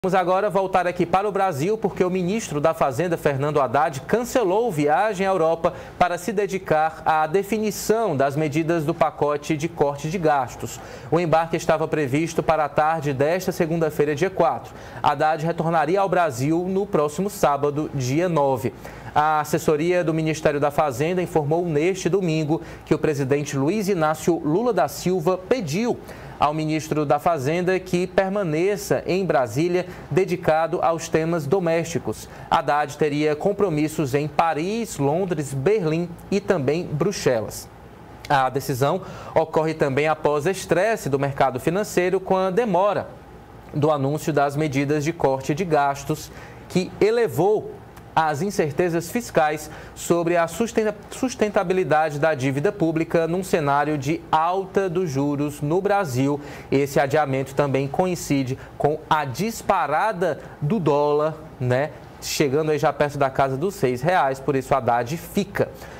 Vamos agora voltar aqui para o Brasil, porque o ministro da Fazenda, Fernando Haddad, cancelou viagem à Europa para se dedicar à definição das medidas do pacote de corte de gastos. O embarque estava previsto para a tarde desta segunda-feira, dia 4. Haddad retornaria ao Brasil no próximo sábado, dia 9. A assessoria do Ministério da Fazenda informou neste domingo que o presidente Luiz Inácio Lula da Silva pediu ao ministro da Fazenda que permaneça em Brasília dedicado aos temas domésticos. Haddad teria compromissos em Paris, Londres, Berlim e também Bruxelas. A decisão ocorre também após estresse do mercado financeiro com a demora do anúncio das medidas de corte de gastos, que elevou as incertezas fiscais sobre a sustentabilidade da dívida pública num cenário de alta dos juros no Brasil. Esse adiamento também coincide com a disparada do dólar, chegando aí já perto da casa dos R$ 6, por isso Haddad fica.